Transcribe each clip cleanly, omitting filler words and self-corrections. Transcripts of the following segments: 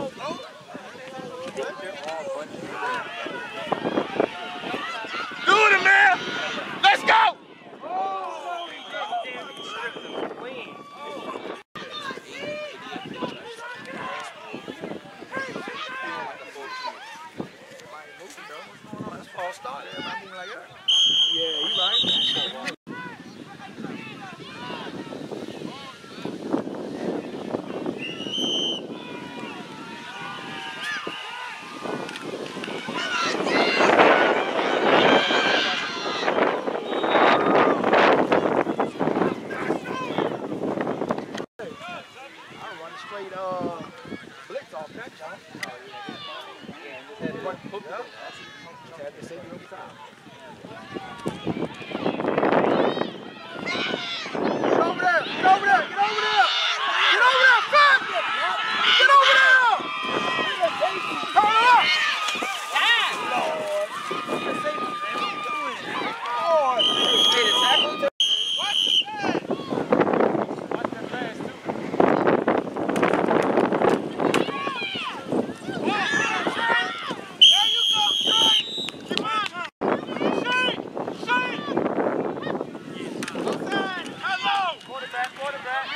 Doing it, man! Let's go! That's false start. Everybody being like that. Yeah, you right. Straight blitz off that, John. Oh, yeah, just had one hook. Yeah. Just had to save you every time. Get over there! Get over there! Get over there! Get over there! Fat! Get over there! Turn it up! Lord. Lord. Hey, the tackle. Watch the pass! Watch that pass, too. Quarterback.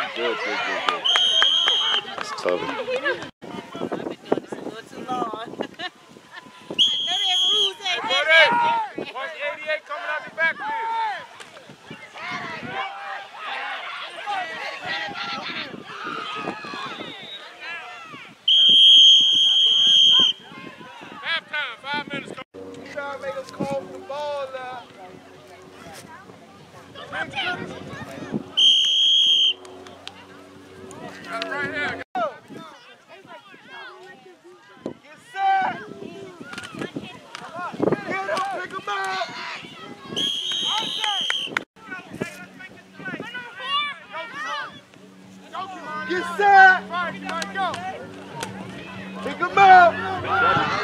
Good. It's tough. I've been doing this a little too long. I know that rules ain't that. 188 coming out the backfield. Halftime, 5 minutes. Trying to make us call the ball now. That's right here. Go. Yes, sir. Get him, pick him up. Yes, sir. Go. Pick him up.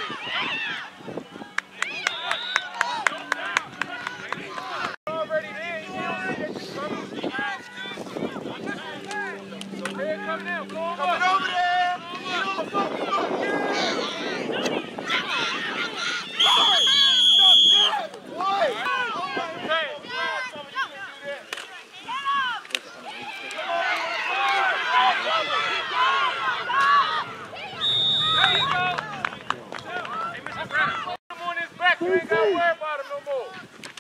You ain't got to worry about him no more.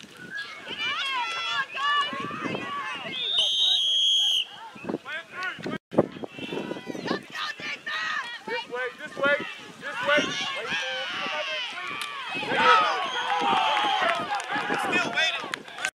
This way. Wait for him. Come out there and clean. He's still waiting.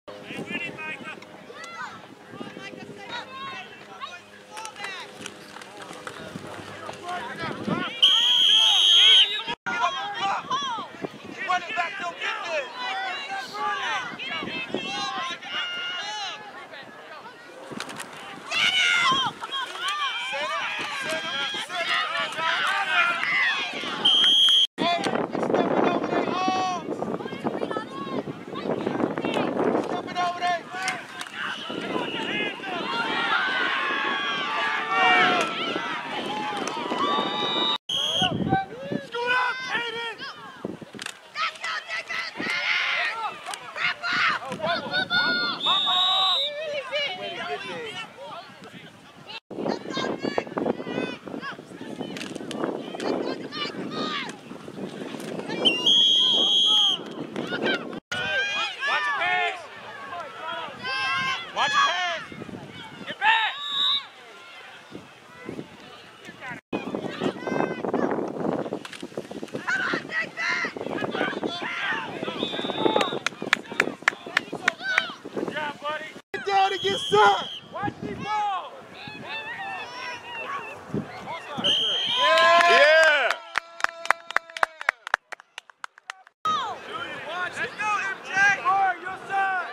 Get set! Watch me ball! Yeah! Let's go, MJ! Boy, your side!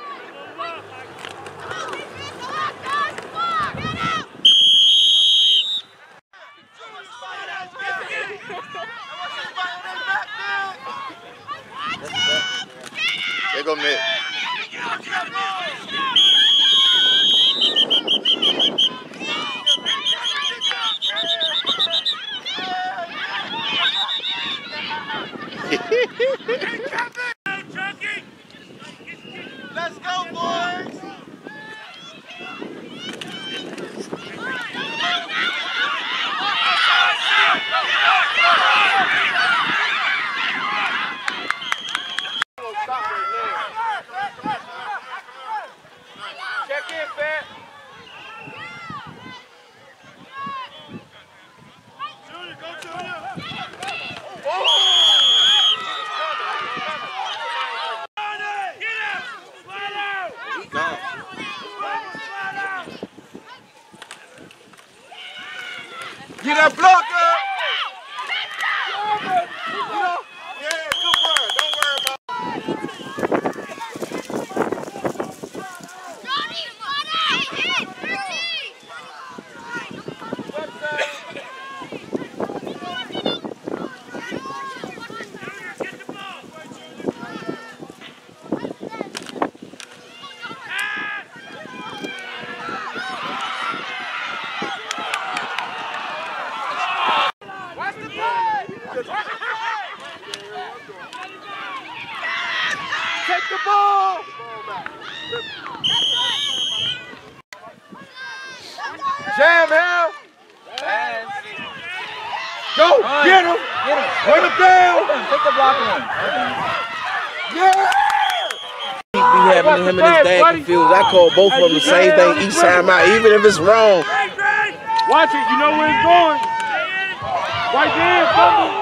There go Mitt. Let's go, boys! Check in, Fat. Junior, go Junior! Get that blocker! Yeah, good work. Don't worry about take the ball! Go! Get him! Run him down! Take the block on. Yeah! Be having him and his dad confused. I call both of them the same thing each time out, even if it's wrong. Watch it, you know where it's going. Right there, fumble.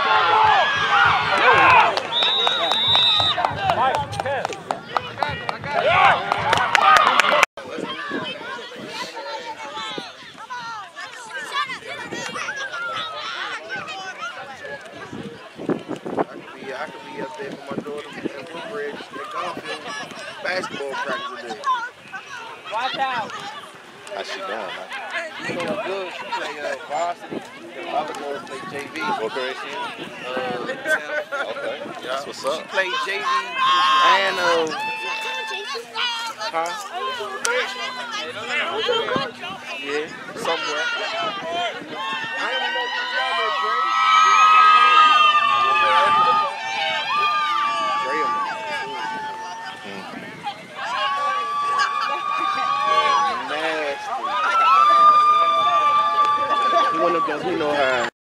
I could be up there for my daughter at Woodbridge at Garfield basketball practice today. Watch out. How's she doing, man? She's doing good. She play varsity. The other girl play JV. What grade she in? 10th. Okay. That's what's She up. played JV and huh? Yeah, somewhere. I ain't know what y'all were, Dre. Nasty. One of them, you know how.